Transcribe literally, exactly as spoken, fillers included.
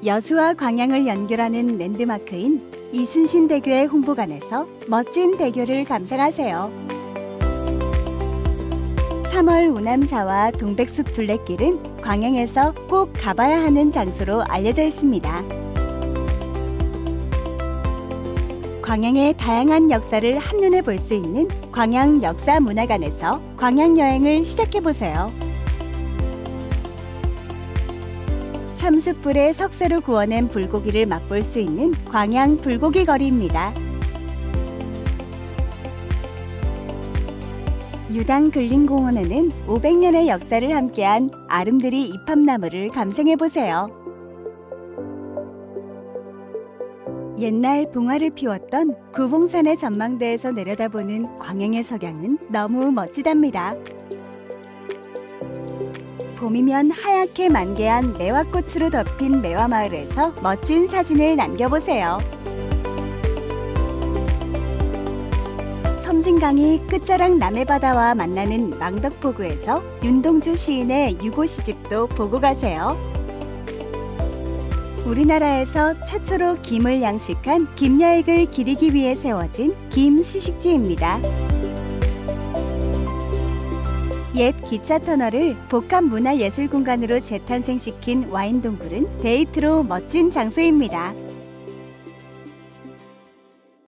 여수와 광양을 연결하는 랜드마크인 이순신대교의 홍보관에서 멋진 대교를 감상하세요. 삼월 우남사와 동백숲 둘레길은 광양에서 꼭 가봐야 하는 장소로 알려져 있습니다. 광양의 다양한 역사를 한눈에 볼 수 있는 광양역사문화관에서 광양여행을 시작해보세요. 참숯불에 석쇠로 구워낸 불고기를 맛볼 수 있는 광양 불고기 거리입니다. 유당 근린공원에는 오백 년의 역사를 함께한 아름드리 이팝나무를 감상해보세요. 옛날 봉화를 피웠던 구봉산의 전망대에서 내려다보는 광양의 석양은 너무 멋지답니다. 봄이면 하얗게 만개한 매화꽃으로 덮인 매화마을에서 멋진 사진을 남겨보세요. 섬진강이 끝자락 남해바다와 만나는 망덕포구에서 윤동주 시인의 유고시집도 보고 가세요. 우리나라에서 최초로 김을 양식한 김여액을 기리기 위해 세워진 김시식지입니다. 옛 기차터널을 복합문화예술공간으로 재탄생시킨 와인동굴은 데이트로 멋진 장소입니다.